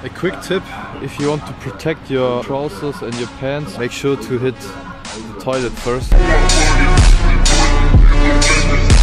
A quick tip, if you want to protect your trousers and your pants, make sure to hit the toilet first.